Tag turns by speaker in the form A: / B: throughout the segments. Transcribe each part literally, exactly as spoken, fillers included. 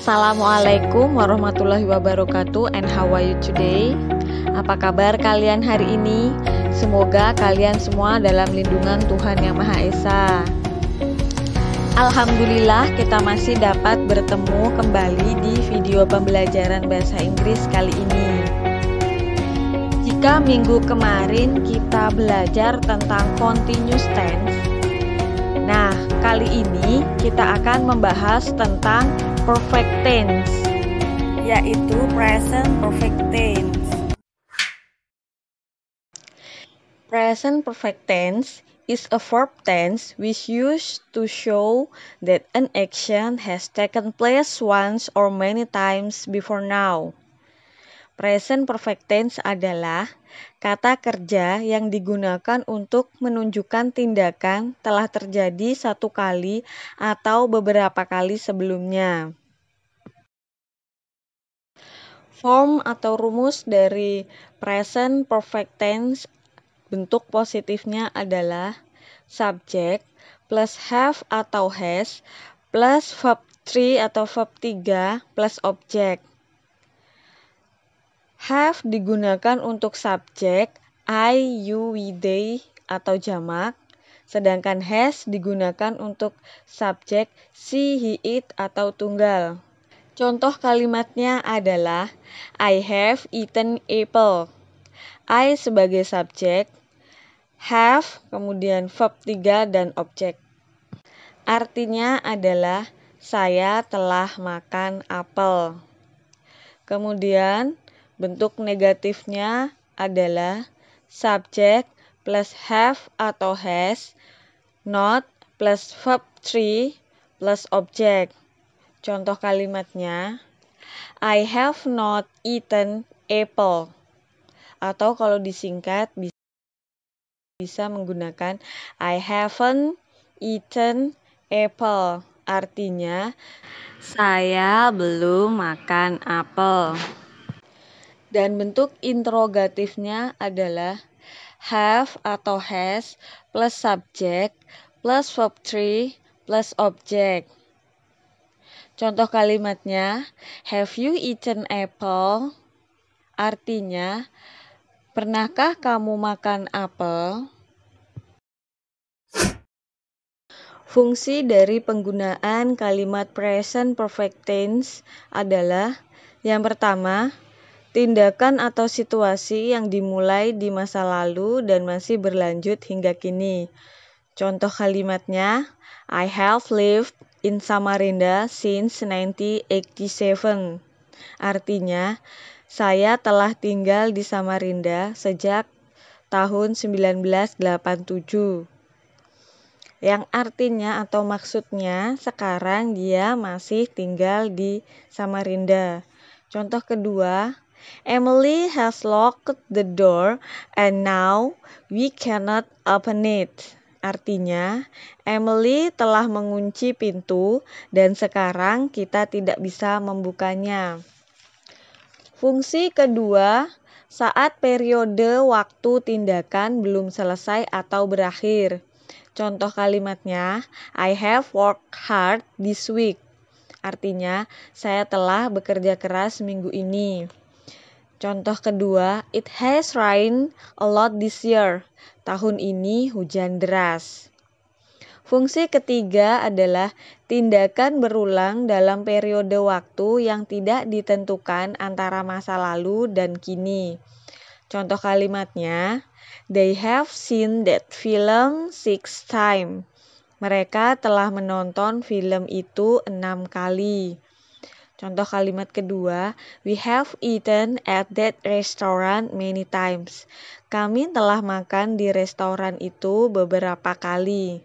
A: Assalamualaikum warahmatullahi wabarakatuh, and how are you today? Apa kabar kalian hari ini? Semoga kalian semua dalam lindungan Tuhan Yang Maha Esa. Alhamdulillah kita masih dapat bertemu kembali di video pembelajaran bahasa Inggris kali ini. Jika minggu kemarin kita belajar tentang continuous tense, nah kali ini kita akan membahas tentang perfect tense, yaitu present perfect tense. Present perfect tense is a verb tense which used to show that an action has taken place once or many times before now. Present perfect tense adalah kata kerja yang digunakan untuk menunjukkan tindakan telah terjadi satu kali atau beberapa kali sebelumnya. Form atau rumus dari present perfect tense bentuk positifnya adalah subject plus have atau has plus verb three atau verb tiga plus object. Have digunakan untuk subjek I, you, we, they atau jamak, sedangkan has digunakan untuk subjek she, he, it atau tunggal. Contoh kalimatnya adalah I have eaten apple. I sebagai subjek, have kemudian verb tiga dan objek. Artinya adalah saya telah makan apel. Kemudian bentuk negatifnya adalah subject plus have atau has, not plus verb three plus object. Contoh kalimatnya, I have not eaten apple. Atau kalau disingkat bisa menggunakan I haven't eaten apple. Artinya, saya belum makan apel. Dan bentuk interrogatifnya adalah have atau has plus subject plus verb three plus object. Contoh kalimatnya, have you eaten apple? Artinya, pernahkah kamu makan apel? Fungsi dari penggunaan kalimat present perfect tense adalah yang pertama, tindakan atau situasi yang dimulai di masa lalu dan masih berlanjut hingga kini. Contoh kalimatnya, I have lived in Samarinda since nineteen eighty-seven. Artinya, saya telah tinggal di Samarinda sejak tahun sembilan belas delapan puluh tujuh. Yang artinya atau maksudnya sekarang dia masih tinggal di Samarinda. Contoh kedua, Emily has locked the door and now we cannot open it. Artinya, Emily telah mengunci pintu dan sekarang kita tidak bisa membukanya. Fungsi kedua, saat periode waktu tindakan belum selesai atau berakhir. Contoh kalimatnya, I have worked hard this week. Artinya, saya telah bekerja keras minggu ini. Contoh kedua, it has rained a lot this year. Tahun ini hujan deras. Fungsi ketiga adalah tindakan berulang dalam periode waktu yang tidak ditentukan antara masa lalu dan kini. Contoh kalimatnya, they have seen that film six times. Mereka telah menonton film itu enam kali. Contoh kalimat kedua, we have eaten at that restaurant many times. Kami telah makan di restoran itu beberapa kali.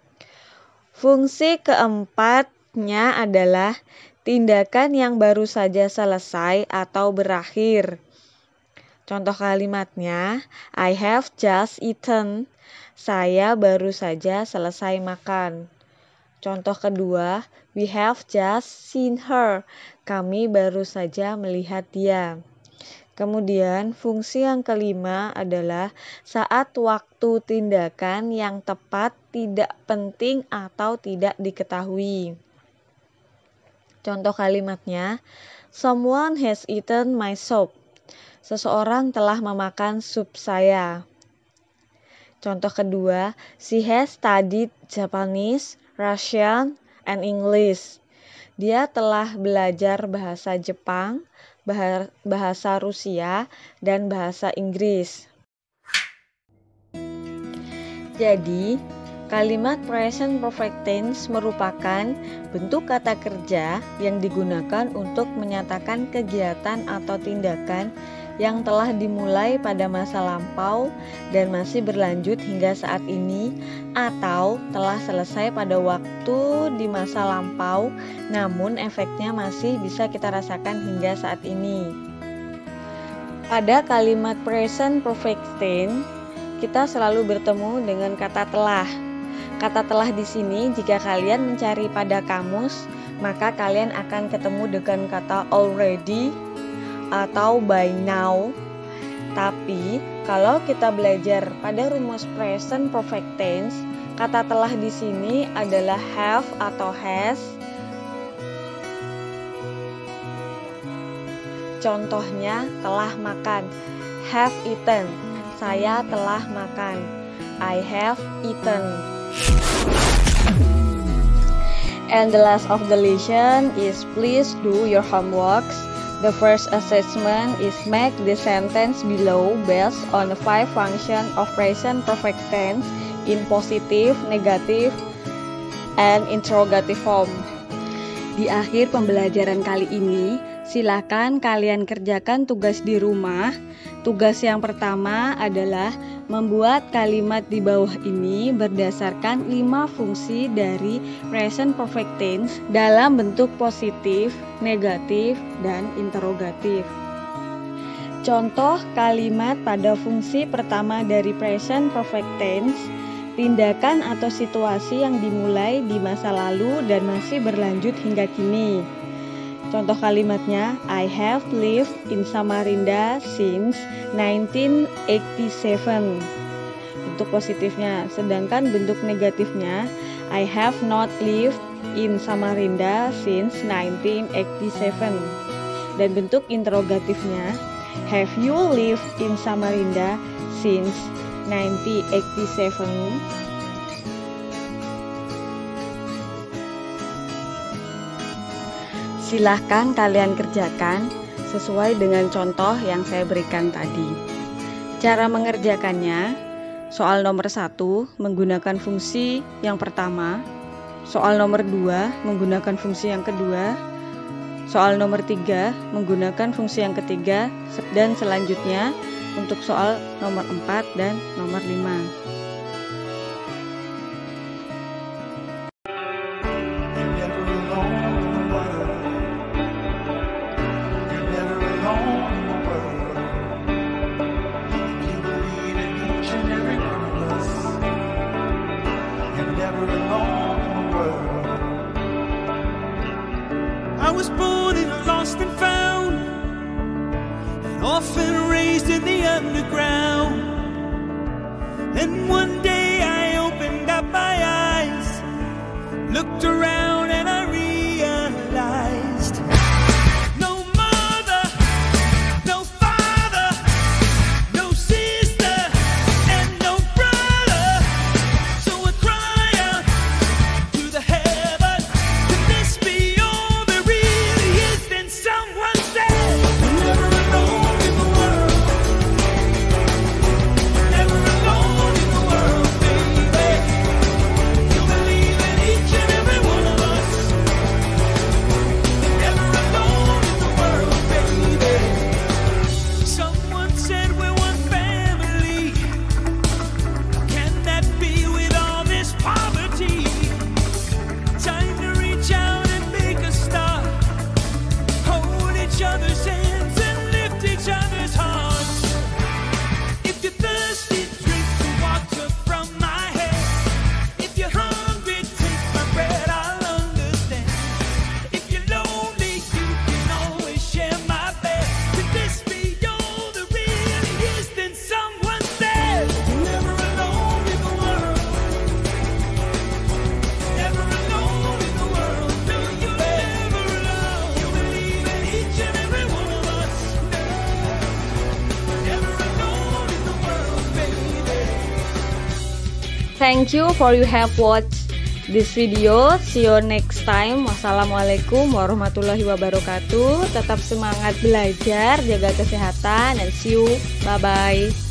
A: Fungsi keempatnya adalah tindakan yang baru saja selesai atau berakhir. Contoh kalimatnya, I have just eaten. Saya baru saja selesai makan. Contoh kedua, we have just seen her. Kami baru saja melihat dia. Kemudian, fungsi yang kelima adalah saat waktu tindakan yang tepat tidak penting atau tidak diketahui. Contoh kalimatnya, someone has eaten my soup. Seseorang telah memakan sup saya. Contoh kedua, she has studied Japanese, Russian, and English. Dia telah belajar bahasa Jepang, bahasa Rusia, dan bahasa Inggris. Jadi, kalimat present perfect tense merupakan bentuk kata kerja yang digunakan untuk menyatakan kegiatan atau tindakan yang telah dimulai pada masa lampau dan masih berlanjut hingga saat ini, atau telah selesai pada waktu di masa lampau namun efeknya masih bisa kita rasakan hingga saat ini. Pada kalimat present perfect tense, kita selalu bertemu dengan kata telah. Kata telah di sini jika kalian mencari pada kamus, maka kalian akan ketemu dengan kata already atau by now. Tapi kalau kita belajar pada rumus present perfect tense, kata telah di sini adalah have atau has. Contohnya telah makan, have eaten. Saya telah makan, I have eaten. And the last of the lesson is please do your homeworks. The first assessment is make the sentence below based on the five functions of present perfect tense in positive, negative, and interrogative form. Di akhir pembelajaran kali ini, silakan kalian kerjakan tugas di rumah. Tugas yang pertama adalah membuat kalimat di bawah ini berdasarkan lima fungsi dari present perfect tense dalam bentuk positif, negatif, dan interrogatif. Contoh kalimat pada fungsi pertama dari present perfect tense, tindakan atau situasi yang dimulai di masa lalu dan masih berlanjut hingga kini. Contoh kalimatnya, I have lived in Samarinda since nineteen eighty-seven. Bentuk positifnya, sedangkan bentuk negatifnya, I have not lived in Samarinda since nineteen eighty-seven. Dan bentuk interrogatifnya, have you lived in Samarinda since nineteen eighty-seven? Silahkan kalian kerjakan sesuai dengan contoh yang saya berikan tadi. Cara mengerjakannya, soal nomor satu menggunakan fungsi yang pertama, soal nomor dua menggunakan fungsi yang kedua, soal nomor tiga menggunakan fungsi yang ketiga, dan selanjutnya untuk soal nomor empat dan nomor lima.
B: I was born and lost and found, and often raised in the underground. And one day I opened up my eyes, looked around and I realized no mother, no father, no sister, and no brother. So I cry out to the heavens, can this be all there really is? Then someone said, you're never alone in the world, never alone in the world, baby. You believe in each and every one of us.
A: Thank you for you have watched this video. See you next time. Wassalamualaikum warahmatullahi wabarakatuh. Tetap semangat belajar, jaga kesehatan, and see you. Bye bye.